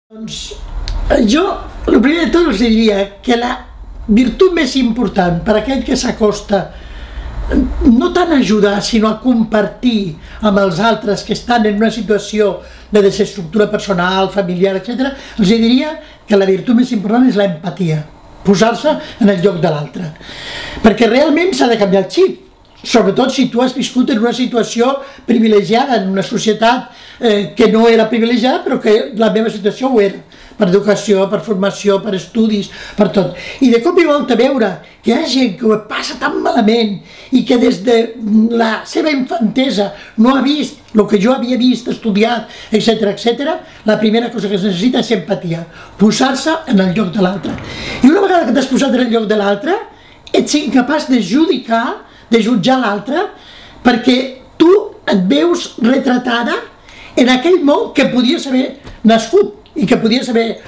Doncs jo, el primer de tot els diria que la virtut més important per a aquell que s'acosta no tant a ajudar, sinó a compartir amb els altres que estan en una situació de desestructura personal, familiar, etc., els diria que la virtut més important és l'empatia, posar-se en el lloc de l'altre. Perquè realment s'ha de canviar el xip, sobretot si tu has viscut en una situació privilegiada, en una societat que no era privilegiada, però que la meva situació ho era, per educació, per formació, per estudis, per tot. I de cop i volta veure que hi ha gent que ho passa tan malament i que des de la seva infantesa no ha vist el que jo havia vist, estudiat, etc., la primera cosa que es necessita és empatia, posar-se en el lloc de l'altre. I una vegada que t'has posat en el lloc de l'altre, ets incapaç de judicar, de jutjar l'altre, perquè tu et veus retratada en aquell món que podies haver nascut i que podies haver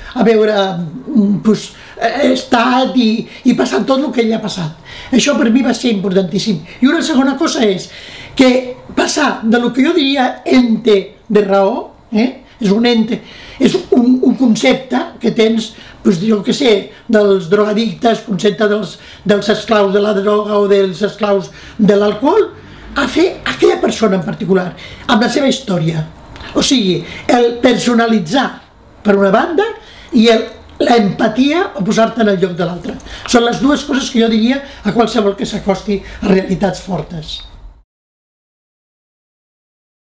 estat i passat tot el que ell ha passat. Això per mi va ser importantíssim. I una segona cosa és que passar de lo que jo diria ente de raó, és un ente, és un concepte que tens, jo què sé, dels drogadictes, concepte dels esclaus de la droga o dels esclaus de l'alcohol, a fer aquella persona en particular, amb la seva història. O sigui, el personalitzar per una banda i l'empatia o posar-te en el lloc de l'altre. Són les dues coses que jo diria a qualsevol que s'acosti a realitats fortes.